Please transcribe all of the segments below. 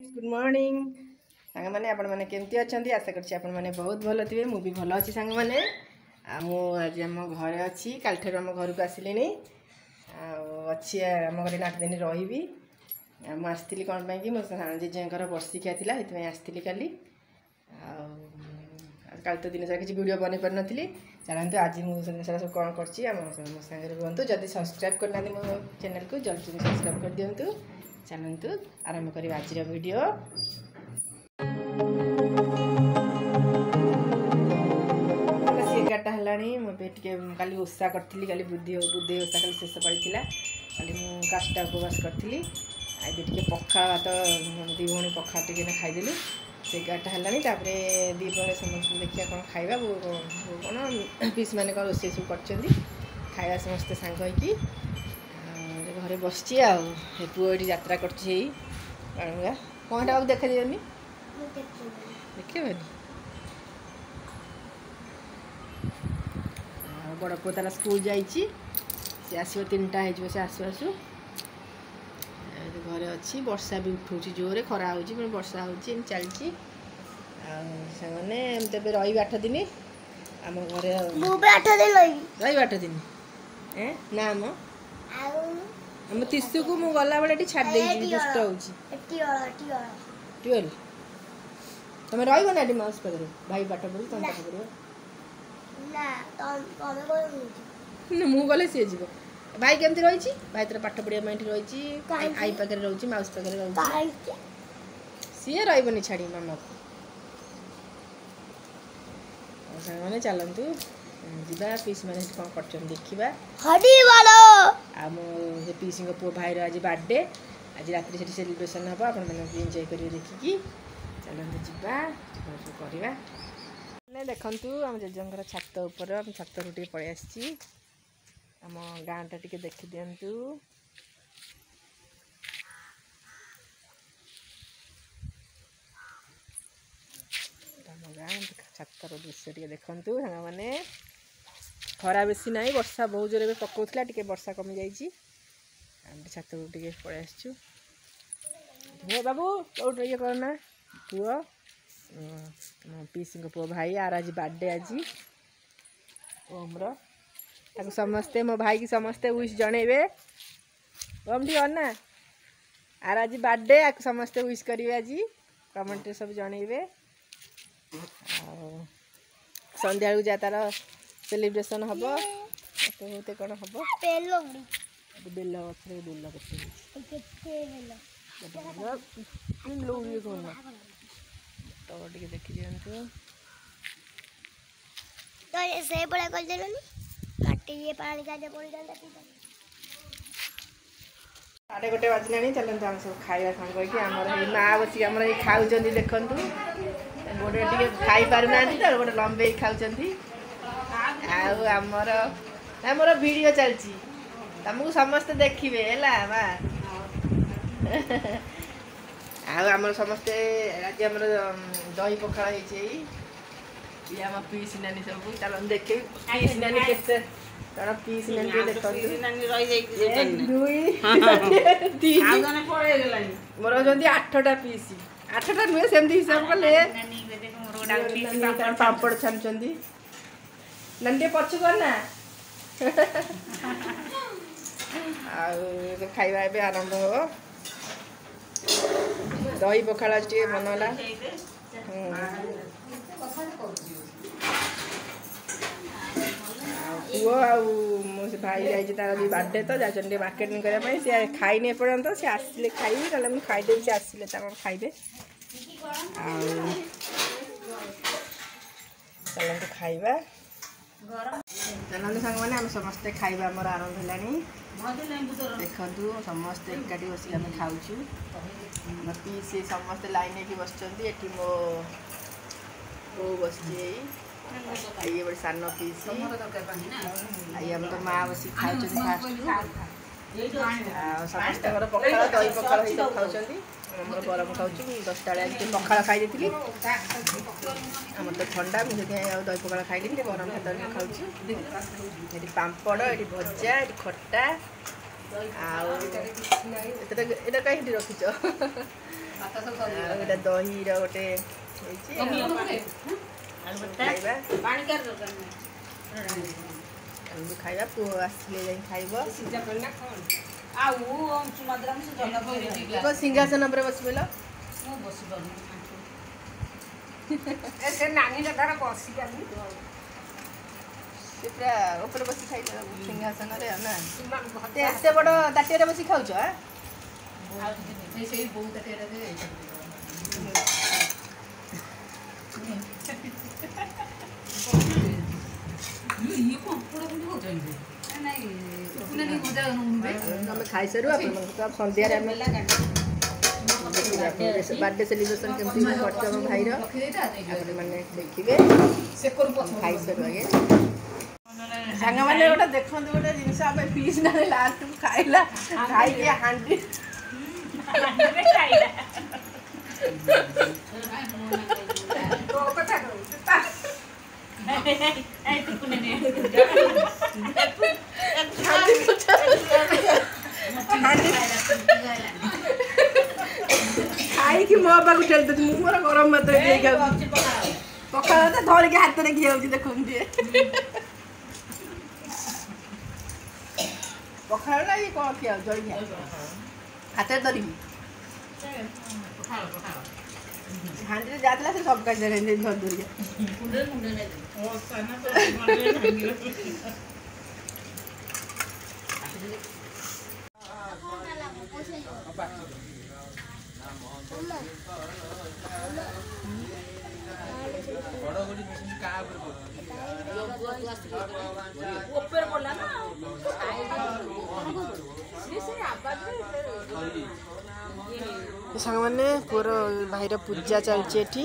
Good morning सांग मैंने आपण मैंने केमती अच्छा आशा करछि आपण मैंने बहुत भल थे मुझे भल अच्छी सांग मैंने आज आम घरे अच्छी काल ठार आम घर को आसिली अच्छी आम घर 8 दिन रही मुझे कौन पाई मो जेजेर बर्षिकिया थी से आसती काली काल तो दिन सारा किसी वीडियो बन पार नी जानते आज मुझे सब कौन कर मो सागर रुहतु जदि सब्सक्राइब करना मो चैनल को जल्दी सब्सक्राइब कर दिंतु चलतु आरंभ कर आज वीडियो। 11टा है मुझे काली ओषा करी काली बुद्धि ओषा काली शेष पड़ी काली मुझे काष्टा उपवास करी आज पखा भात 2 भौणी पखा टे खाईदेलु 11टा है दीपर समस्त देखिए कौन खाଇବା कौन पीस मैंने कौन रोषे सब कर खाଇବା समस्ते सांग होगी घरे बस पुआ ये यात्रा कर कौन टा देखा दिखानी देखिए बड़ पुआ तार स्कूल जाइए सी आसो 3टा हो आसु आसु घरे अच्छी वर्षा भी उठू जोरे खरा हो वर्षा हो चलती मैंने तेज रही 8 दिन आम घरे रही 8 दिन ना आम तीसु को मुझे गला बेले छाड़ दुष्ट हो तुम रहा ना माउस पाखे भाई पाठ पढ़ी तुम पाठ पढ़ मुझे गले सी जी भाई केमती रही भाई तेरा पाठ पढ़ा रही आई पाखे रही माउस पाखे रही सी रही छाड़ी मामा को मैंने चलतु जीवा पीस मैंने कौन कर देखा आम पीसी पुओ भाई आज बर्थडे आज रात से सेलिब्रेशन हम आप एंजॉय करेंगे देखिकी चलते जीवा करवा देखु आम जेजर छात उपर छात टे पलि आसी आम गाँटा टे देखी दिंतु छातर दृश्य टे देखु मैंने खरा बेसी ना वर्षा बहुत जोर पकाला टे वर्षा कमी जाइए छात टे पलि आसु बाबू कौट ये करना पुओ पीसी पुओ भाई आर आज बर्थडे आज ओम्र समस्ते मो भाई की समस्ते विश जनइबे ओम टी ना आर आज बर्थडे आपको समस्ते विश करेंगे आज कमेंट सब जनइबे संध्या जा तार सेलिब्रेशन हम होते कौन हम बेल तो टे देखी दिखाँ साढ़े 1 बजला चलते आम सब खाଇବା सांग आम माँ बस खाऊ देखु गोटे टे खाई पार ना तो गोटे लंबे खाऊँ आमर वीडियो चलती तुमको समस्ते देखिए है माँ आम समस्ते आज आम दही पखाड़ ये आम पीस नानी सब चल देखे पीस नानी के पीस नानी मोर होती 8टा पीस 8टा नुहे सेमती हिसाब कले पापड़ छानुंट नानी पछ करना खाଇବା ଏବେ आरंभ हो दही पखाड़ टे मनला पुओ मो भाई जाइए तार भी बर्थडे तो जाते मार्केटिंग करने सी खाई एपर्यंत सी आसिले खाइबे ना मुझे खाईदेवी सी आसिले खाइबे चलते खाइबा चलते सांग मैंने आम समस्ते खाइबा आमर आरंभ है देखु समस्ते एकाठी बस आम खाऊ पीस समस्ते लाइन होगी बस मो बो बस ये बड़े सान पीस आई आम तो माँ बस खाऊ समस्त पखाड़ दही पखाड़ खाऊँ गरम खाऊँ 10टा आज पखाड़ खाई थी आम तो ठंडा मुझे दही पखाड़ खाई गरम भात खाऊँ पापड़ ये भजा ये खट्टा आटा कहीं रखीच गोटे दही रोटे खाइबा पुओ आसले जाई खाइबो सिंहासन पर बस बोलो पूरा ऊपर बस खाई सिंहासन ना एत बड़ ताटिया बस खाऊ खाई सारू सन्ध्या बर्थडे सेलिब्रेशन केमती करते भाई मैंने देखिए खाई सारू आगे सांग मैंने गोटे देखते गोटे जिन पीस ना लास्ट खाइला खाई हांडी खाई कि मो पाक ठेल दे मोर गरम मत पखाड़ धरिक हाथ में किए देख पखाड़ ना ये कौन किया जड़िया हाथ धरिक हांडी जाता से सब कहीं धर धरिया सांग मैंने पुर भाईर पूजा चलती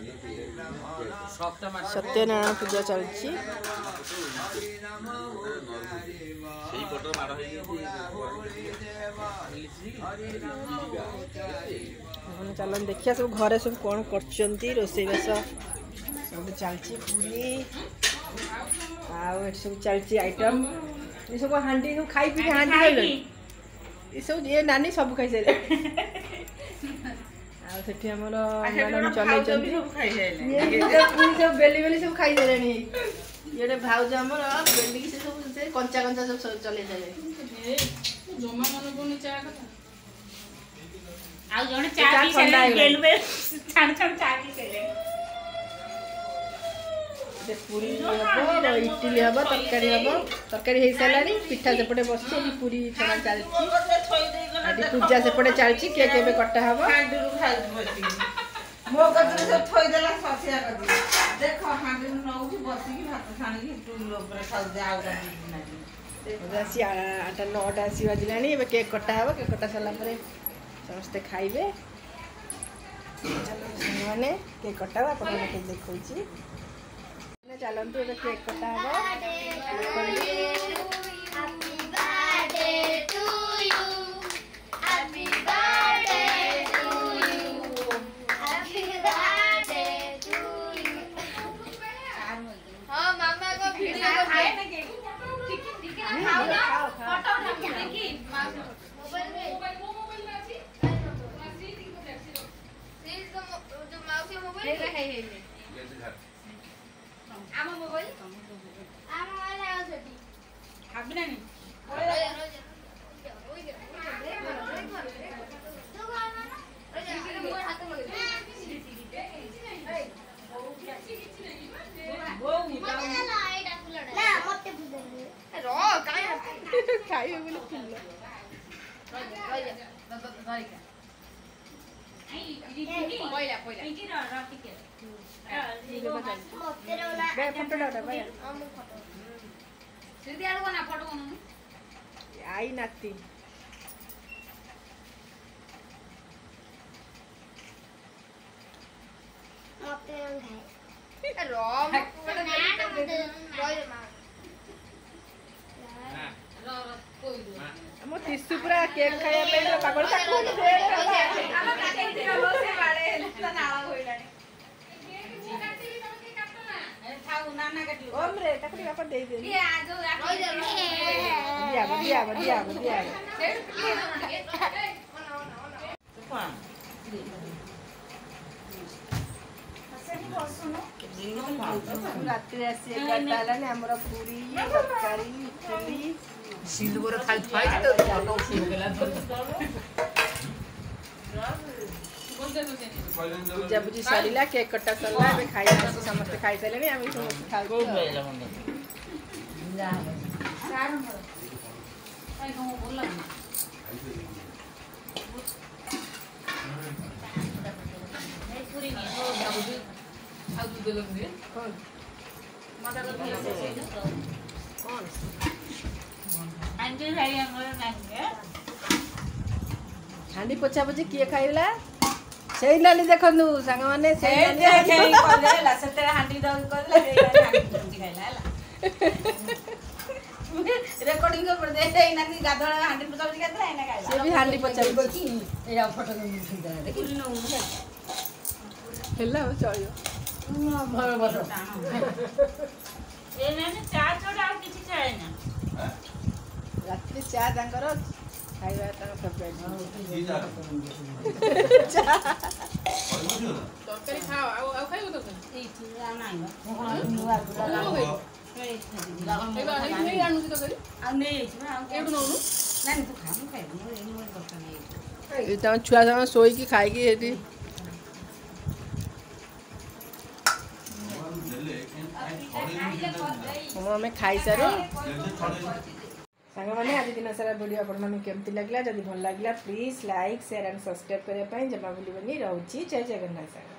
सत्यनारायण पूजा चलती चलन देखिए सब घरे सब कौन कर रोसईबास सब चलती पूरी सब चलती आइटम ये सब हांडी सब खाई पी हांडी खाइल ये सब ये नानी सब खाई सारे मैडम चल बेली बेली सब खाई सारे ये भाज आम बेली से सब कंचा कंचा सब चले जाए पूरी इडली हम तरकारी हम तरकारी हो सारा पिठा सेपटे बस पूरी छड़ा चलती पूजा सेपटे चलती केक एवं कटा हम आठ 9टा आसी बाजिला केक कटा हम केक कटा सारापर समस्ते खाइबे मैंने केक कटा आप देखा चलतु ए केक कटा आई नाती मो टिश्यू पूरा केक खाया पे पागल ओमरे तकली बापा दे दे ये आ जो दिया ରାତିରେ ଆସି 11ଟା ହେଲାଣି ଆମର ପୁରୀ ତରକାରୀ ଇଟିଲି ସିନ୍ଦୁର ଖାଇ ଥୁଆଇଛି ତ ଫଟୋ ଉଠେଇଲା ପୂଜାପୂଜି ସରିଲା କେକ୍ କଟା ସରିଲା ଏବେ ଖାଇବା ଆସି ସମସ୍ତେ ଖାଇସାରିଲେଣି ଆମେ ସମସ୍ତେ ଖାଉଛୁ ହାଣ୍ଡି ପୋଛା ପୋଛି କିଏ ଖାଇଲା ସେଇ ନାଲି ଦେଖନ୍ତୁ ସାଙ୍ଗମାନେ ହାଣ୍ଡି ପୋଛା ହେଲା ଚଳିବ ରାତିରେ ଚା ତାଙ୍କର ଖାଇବା ତାଙ୍କ ତରକାରୀ ଖାଅ ଆଉ ଖାଇବ ତରକାରୀ ଛୁଆ ସାଙ୍ଗ ଶୋଇକି ଖାଇକି ସେଠି ଆମେ ଖାଇସାରୁ ସାଙ୍ଗମାନେ ଆଜି ଦିନ ସାରା ଭିଡ଼ିଓ ଆପଣମାନଙ୍କୁ କେମିତି ଲାଗିଲା ଯଦି ଭଲ ଲାଗିଲା please like share and subscribe କରିବା ପାଇଁ ଜମା ଭୁଲିବନି ରହୁଛି ଜୟ ଜଗନ୍ନାଥ।